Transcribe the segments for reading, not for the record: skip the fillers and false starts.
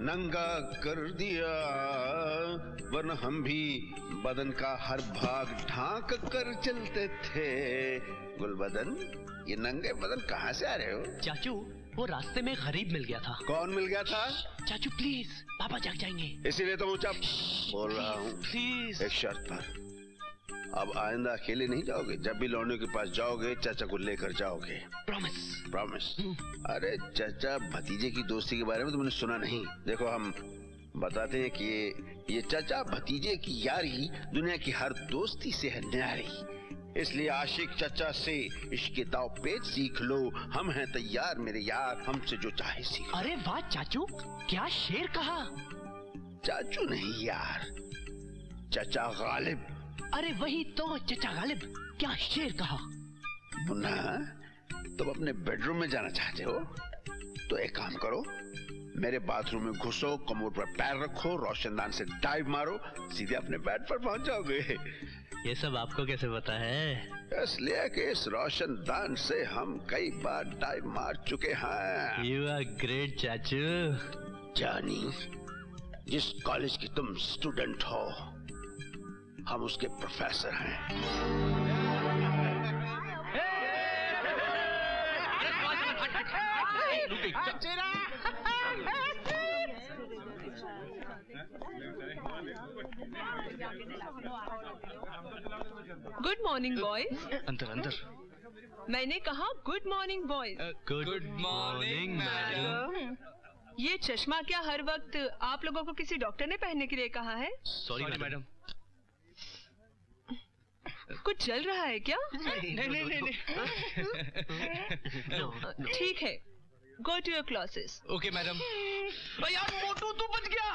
नंगा कर दिया, वरना हम भी बदन का हर भाग ढांक कर चलते थे। गुलबदन, ये नंगे बदन कहाँ से आ रहे हो? चाचू, वो रास्ते में गरीब मिल गया था। कौन मिल गया था? चाचू प्लीज, पापा जाग जाएंगे। इसीलिए तो ऊंचा बोल रहा हूँ। प्लीज। एक शर्त पर, अब आइंदा अकेले नहीं जाओगे। जब भी लौंडे के पास जाओगे चाचा को लेकर जाओगे। प्रॉमिस। प्रॉमिस। अरे चाचा भतीजे की दोस्ती के बारे में तुमने सुना नहीं? देखो, हम बताते हैं कि ये चाचा भतीजे की यारी दुनिया की हर दोस्ती से है न्यारी। इसलिए आशिक चाचा से इश्क दाव पेच सीख लो। हम हैं तैयार मेरे यार, हमसे जो चाहे सीख। अरे वाह चाचू, क्या शेर कहा। चाचू नहीं यार, चाचा गालिब। अरे वही तो, चाचा गालिब, क्या शेर कहा। मुन्ना, तुम अपने बेडरूम में जाना चाहते हो तो एक काम करो, मेरे बाथरूम में घुसो, कमोड पर पैर रखो, रोशनदान से डाइव मारो, सीधे अपने बेड पर पहुंच जाओगे। ये सब आपको कैसे पता है? इसलिए कि इस रोशनदान से हम कई बार डाइव मार चुके हैं। यू आर ग्रेट चाचू। जानी, जिस कॉलेज की तुम स्टूडेंट हो, हम उसके प्रोफेसर हैं। Good morning boys. अंदर अंदर। मैंने कहा good morning boys. Good morning madam. ये चश्मा क्या हर वक्त आप लोगों को किसी डॉक्टर ने पहनने के लिए कहा है? Sorry madam. कुछ चल रहा है क्या? नहीं। ठीक है, go to your classes. Okay madam. यार मोटू तू बच गया।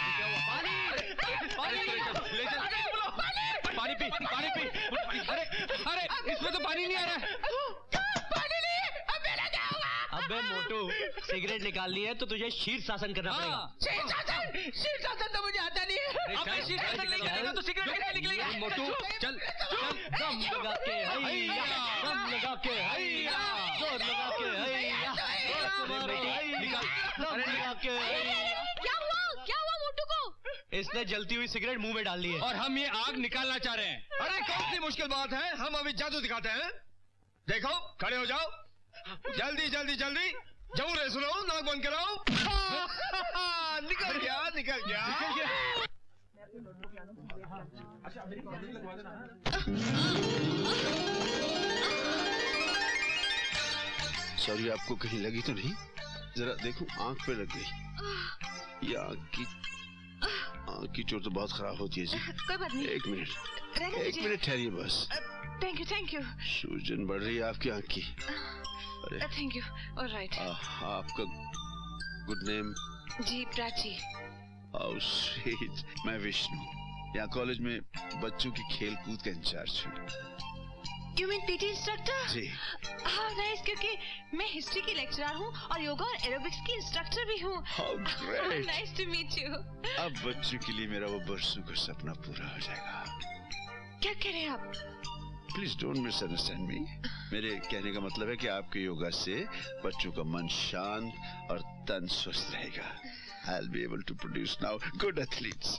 पानी पी, पानी पी। अरे इसमें तो पानी नहीं आ रहा है। पानी नहीं, अब मैं लग जाऊंगा। अबे मोटू, सिगरेट निकालनी है तो तुझे शीर्षासन करना पड़ेगा। शीर्षासन तो मुझे आता नहीं है। अबे शीर्षासन नहीं करेगा तो सिगरेट कैसे निकलेगा? मोटू चल, दम लगा के हैया, दम लगा के हैया, जोर लगा के हैया, दम लगा के हैया। क्या हुआ मोटू को? इसने जलती हुई सिगरेट मुंह में डाल ली है। और हम ये आग निकालना चाह रहे हैं। अरे कौन सी मुश्किल बात है, हम अभी जादू दिखाते हैं। देखो, खड़े हो जाओ, जल्दी जल्दी जल्दी। जब रे सुनो, नाक बंद कराओ। निकल गया, निकल गया। सॉरी, आपको कहीं लगी तो नहीं? जरा देखो, आंख पे लग गई। ये आंख की चोट तो बहुत खराब होती है जी। कोई बात नहीं। एक मिनट ठहरिए बस। Thank you. सूजन बढ़ रही है आपकी आंख की। अरे थैंक यू। ऑलराइट। आपका गुड नेम? जी, प्राची। How sweet. मैं विष्णु, यहाँ कॉलेज में बच्चों की खेल कूद का इंचार्ज हूँ। You mean PT instructor? जी। हाँ नाइस, क्योंकि मैं हिस्ट्री की लेक्चरर हूँ और योगा और एरोबिक्स की इंस्ट्रक्टर भी हूँ। How great. Nice to meet you. अब बच्चों के लिए मेरा वो बरसों का सपना पूरा हो जाएगा। क्या कह रहे हैं आप? Please don't misunderstand me. मेरे कहने का मतलब है कि आपके योगा से बच्चों का मन शांत और तन स्वस्थ रहेगा। I'll be able to produce now good athletes.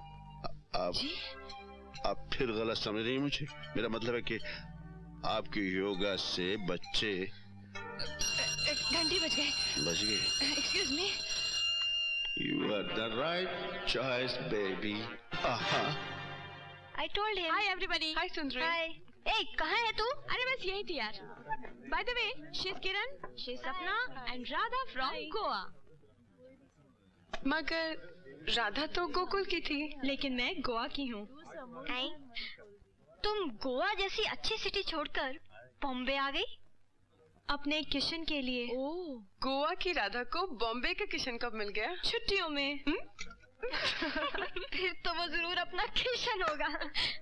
आप फिर गलत समझ रही हैं मुझे? मेरा मतलब है कि आपके योगा से बच्चे। घंटी बज गए। बज गए? Excuse me. You are the right choice, baby. I told him. Hi everybody. Hi Sundari. Hi. Hey, कहाँ है तू? अरे बस यही थी यार। By the way, she's Kiran, she's Sapna and Radha from Goa. मगर राधा तो गोकुल की थी, लेकिन मैं गोवा की हूँ। तुम गोवा जैसी अच्छी सिटी छोड़कर बॉम्बे आ गई? अपने किशन के लिए। ओह, गोवा की राधा को बॉम्बे का किशन कब मिल गया? छुट्टियों में। फिर तो वो जरूर अपना किशन होगा।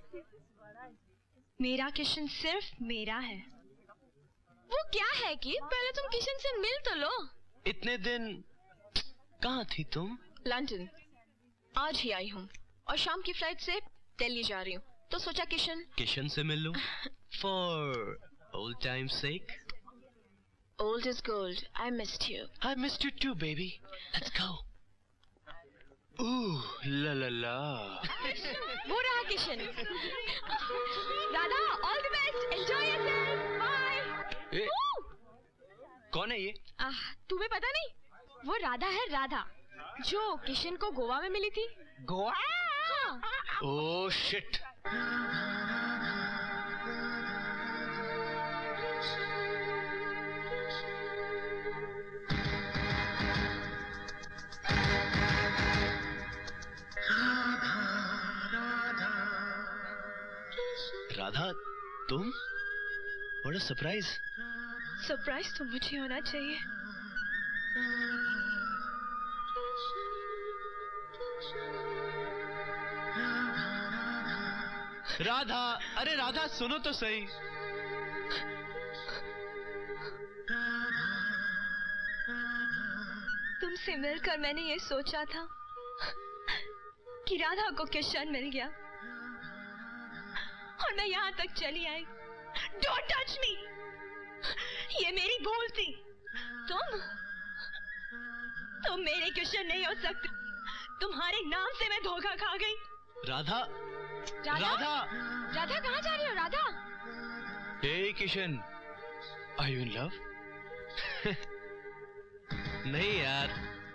मेरा किशन सिर्फ मेरा है। वो क्या है कि पहले तुम किशन से मिल तो लो। इतने दिन कहाँ थी तुम? लंदन। आज ही आई हूँ और शाम की फ्लाइट से दिल्ली जा रही हूँ, तो सोचा किशन से मिल लूं। For old time's sake. Old is gold. I missed you. I missed you too, baby. Let's go. ला ला ला। वो रहा Kishan. Radha, all the best, enjoy yourself, bye. कौन है ये? तुम्हें पता नहीं? वो राधा है, राधा, जो किशन को गोवा में मिली थी। गोवा? हाँ। Oh shit. राधा, तुम? बड़ा सरप्राइज। सरप्राइज तो मुझे होना चाहिए। राधा, अरे राधा सुनो तो सही। तुमसे मिलकर मैंने ये सोचा था कि राधा को किशन मिल गया और मैं यहाँ तक चली आई। डोंट टच मी, ये मेरी भूल थी। तुम मेरे किशन नहीं हो सकते। तुम्हारे नाम से मैं धोखा खा गई। राधा, राधा, राधा, राधा कहाँ जा रही हो Radha? Hey Kishan, are you in love? नहीं यार।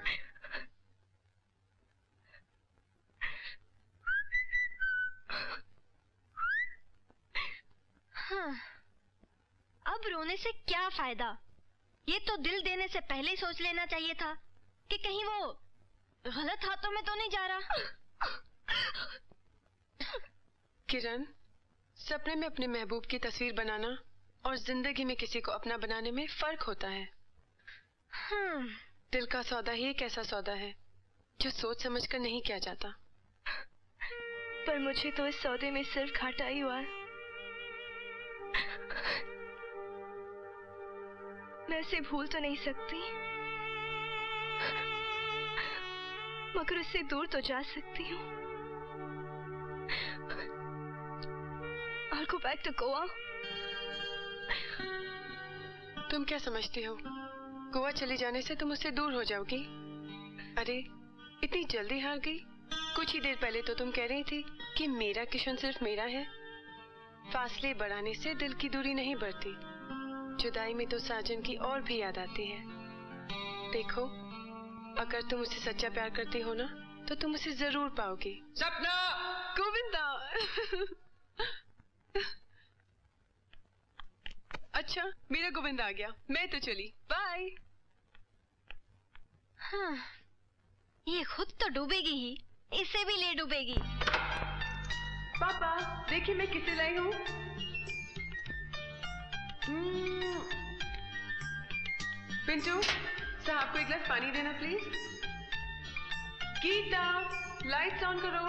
हाँ, अब रोने से क्या फायदा? ये तो दिल देने से पहले ही सोच लेना चाहिए था कि कहीं वो गलत हाथों में तो नहीं जा रहा। किरण, सपने में अपने महबूब की तस्वीर बनाना और जिंदगी में किसी को अपना बनाने में फर्क होता है। दिल का सौदा ही एक ऐसा सौदा है जो सोच समझ कर नहीं किया जाता। पर मुझे तो इस सौदे में सिर्फ घाटा ही हुआ है। मैं इसे भूल तो नहीं सकती, मगर इससे दूर तो जा सकती हूँ। I'll go back to Goa. तुम क्या समझती हो? गोवा चले जाने से तुम उससे दूर हो जाओगी? अरे इतनी जल्दी हार गई? कुछ ही देर पहले तो तुम कह रही थी कि मेरा किशन सिर्फ मेरा है। फासले बढ़ाने से दिल की दूरी नहीं बढ़ती। जुदाई में तो साजन की और भी याद आती है। देखो, अगर तुम उसे सच्चा प्यार करती हो ना, तो तुम उसे जरूर पाओगी। सपना! गोविंदा! अच्छा, मेरा गोविंदा आ गया। मैं तो चली, बाय। हाँ, ये खुद तो डूबेगी ही, इसे भी ले डूबेगी। पापा, देखिए मैं किसे लाई हूँ। पिंटू, साहब को एक गिलास पानी देना प्लीज। गीता, लाइट्स ऑन करो।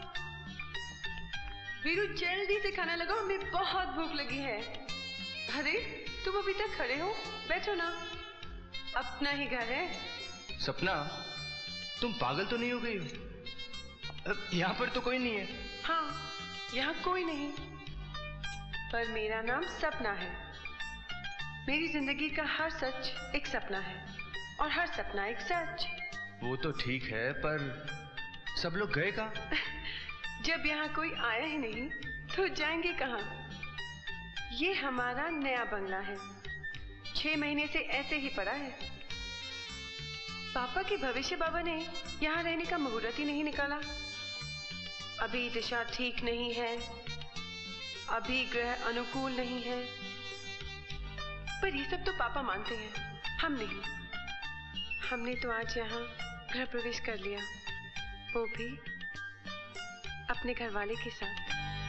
वीरू, जल्दी से खाना लगाओ, हमें बहुत भूख लगी है। अरे तुम अभी तक खड़े हो, बैठो ना, अपना ही घर है। सपना, तुम पागल तो नहीं हो गई हो? यहाँ पर तो कोई नहीं है। हाँ, यहाँ कोई नहीं, पर मेरा नाम सपना है। मेरी जिंदगी का हर सच एक सपना है और हर सपना एक सच। वो तो ठीक है, पर सब लोग गए कहाँ? जब यहाँ कोई आया ही नहीं तो जाएंगे कहाँ? ये हमारा नया बंगला है, 6 महीने से ऐसे ही पड़ा है। पापा के भविष्य बाबा ने यहाँ रहने का मुहूर्त ही नहीं निकाला। अभी दिशा ठीक नहीं है, अभी ग्रह अनुकूल नहीं है, पर ये सब तो पापा मानते हैं, हम नहीं। हमने तो आज यहाँ गृह प्रवेश कर लिया, वो भी अपने घर वाले के साथ।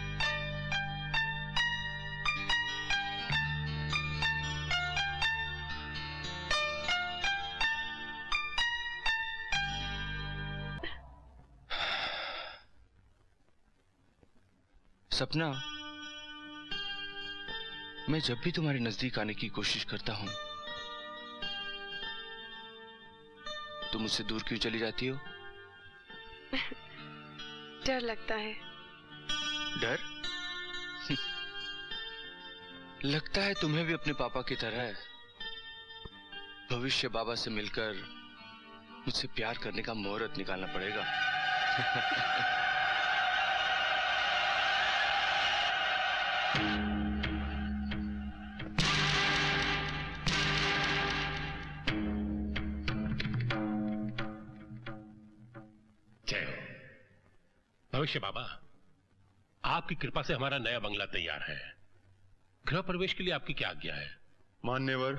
सपना, मैं जब भी तुम्हारे नजदीक आने की कोशिश करता हूं, तुम मुझसे दूर क्यों चली जाती हो? डर लगता है। डर? लगता है तुम्हें भी अपने पापा की तरह भविष्य बाबा से मिलकर मुझसे प्यार करने का मुहूर्त निकालना पड़ेगा। भविष्य बाबा, आपकी कृपा से हमारा नया बंगला तैयार है। गृह प्रवेश के लिए आपकी क्या आज्ञा है? मान्यवर,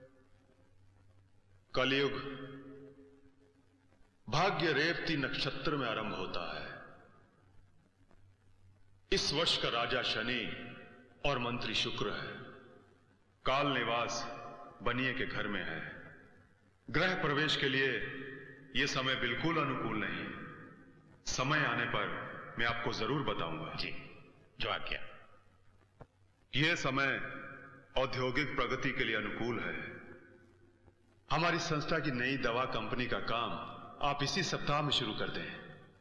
कलयुग भाग्य रेवती नक्षत्र में आरंभ होता है। इस वर्ष का राजा शनि और मंत्री शुक्र है। काल निवास बनिए के घर में है। गृह प्रवेश के लिए यह समय बिल्कुल अनुकूल नहीं। समय आने पर मैं आपको जरूर बताऊंगा। जी, जो आज्ञा। यह समय औद्योगिक प्रगति के लिए अनुकूल है। हमारी संस्था की नई दवा कंपनी का काम आप इसी सप्ताह में शुरू कर दें।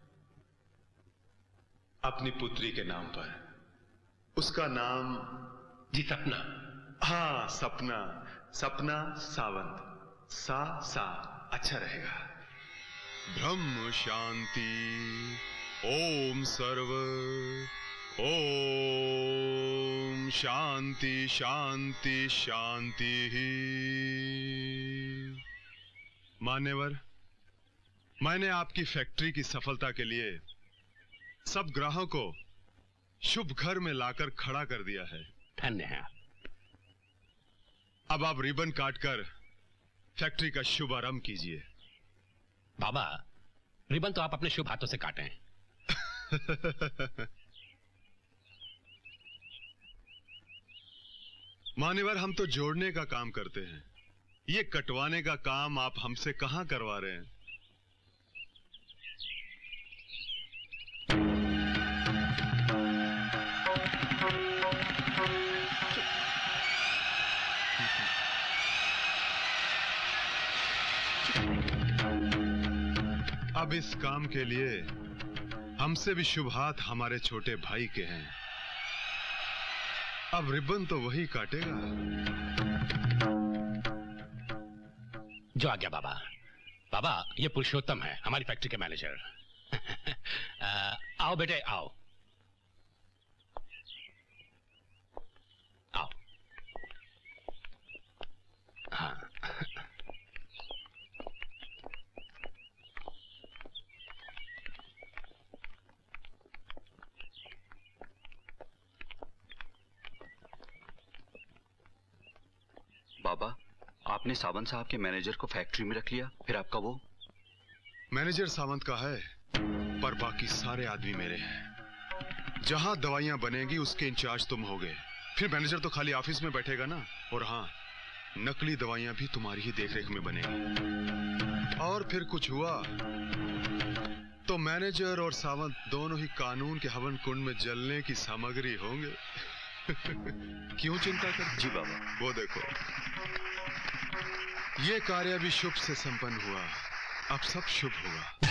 अपनी पुत्री के नाम पर। उसका नाम? जी, सपना। हाँ, सपना। सपना सावंत। सा अच्छा रहेगा। ब्रह्म शांति। ओम सर्व। ओम शांति शांति शांति। मान्यवर, मैंने आपकी फैक्ट्री की सफलता के लिए सब ग्राहकों को शुभ घर में लाकर खड़ा कर दिया है। धन्य है। अब आप रिबन काटकर फैक्ट्री का शुभारंभ कीजिए। बाबा, रिबन तो आप अपने शुभ हाथों से काटें। मान्यवर, हम तो जोड़ने का काम करते हैं। ये कटवाने का काम आप हमसे कहां करवा रहे हैं? अब इस काम के लिए हमसे भी शुभ हाथ हमारे छोटे भाई के हैं। अब रिबन तो वही काटेगा। जो आज्ञा बाबा। बाबा, ये पुरुषोत्तम है, हमारी फैक्ट्री के मैनेजर। आओ बेटे, आओ आओ। हाँ, बाबा, आपने सावंत साहब के मैनेजर को फैक्ट्री में रख लिया, फिर आपका वो? मैनेजर सावंत का है, पर बाकी सारे आदमी मेरे हैं। जहां दवाइयां बनेगी उसके इंचार्ज तुम होगे। फिर मैनेजर तो खाली ऑफिस में बैठेगा ना। और हाँ, नकली दवाइयां भी तुम्हारी ही देखरेख में बनेगी। और फिर कुछ हुआ तो मैनेजर और सावंत दोनों ही कानून के हवन कुंड में जलने की सामग्री होंगे। क्यों चिंता कर? जी बाबा। वो देखो, ये कार्य भी शुभ से संपन्न हुआ। अब सब शुभ होगा।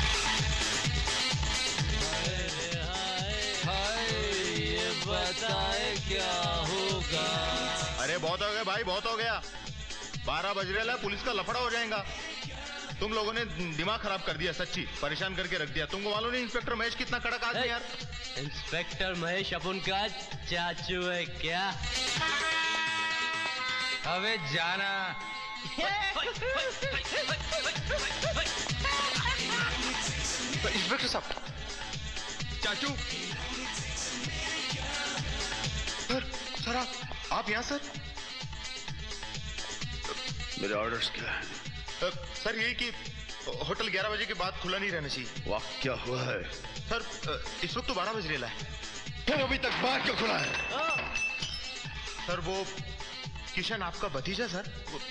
हाय, ये बताए क्या होगा? अरे बहुत हो गया भाई, बहुत हो गया। 12 बज रहे हैं, पुलिस का लफड़ा हो जाएगा। तुम लोगों ने दिमाग खराब कर दिया, सच्ची परेशान करके रख दिया। तुमको मालूम नहीं इंस्पेक्टर महेश कितना कड़क आदमी यार? इंस्पेक्टर महेश अपन का चाचू है क्या? अबे जाना। इंस्पेक्टर साहब, चाचू। सर आप यहाँ सर? मेरे ऑर्डर्स क्या है? सर यही कि होटल 11 बजे के बाद खुला नहीं रहना चाहिए। वाह, क्या हुआ है? सर इस वक्त तो 12 बज रहा है। फिर अभी तक बाहर क्यों खुला है? सर वो किशन आपका भतीजा सर।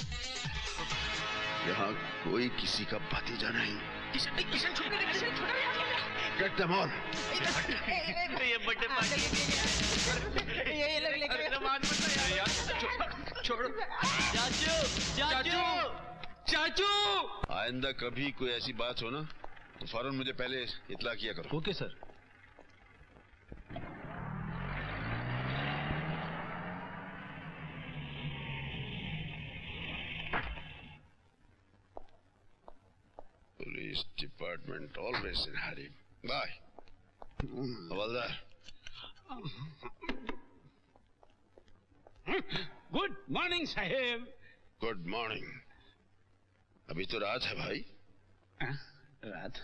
यहाँ कोई किसी का भतीजा नहीं। Kishan Get them all. ये बर्थडे पार्टी। छोड़ो। चाचू, चाचू, चाचू। आइंदा कभी कोई ऐसी बात हो ना तो फौरन मुझे पहले इत्ला किया करो। Okay sir. Police department always in hurry. Bye हवलदार। गुड मॉर्निंग साहेब। Good morning. अभी तो रात है भाई। रात?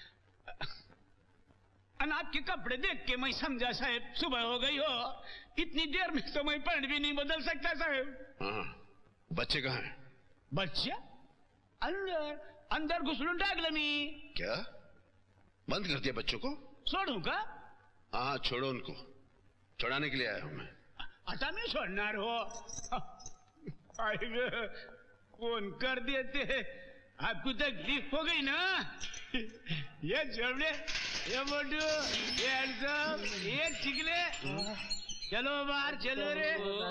आपके कपड़े देख के मैं समझा साहब सुबह हो गई हो। इतनी देर में तो मैं पैंट भी नहीं बदल सकता साहब। हाँ, बच्चे कहाँ हैं? बच्चा अंदर अंदर घुसलून टाकलं मी। क्या बंद कर दिया बच्चों को? सोडू का? हाँ छोड़ो उनको, छुड़ाने के लिए आया हूं मैं। आता मी सोडणार हो। फोन कर देते, आपको तकलीफ हो गई ना। ये छोड़े, ये मोटू, ये हैंडसम, ये चिकले, चलो बाहर चलो रे।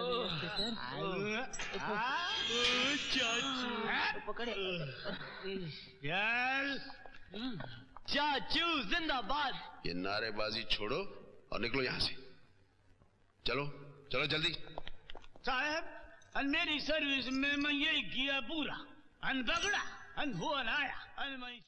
चाचू जिंदाबाद। ये नारेबाजी छोड़ो और निकलो यहाँ से। चलो चलो जल्दी। साहब मेरी सर्विस में मैं यही किया पूरा। अन बगड़ा अन फोन आया अन मैं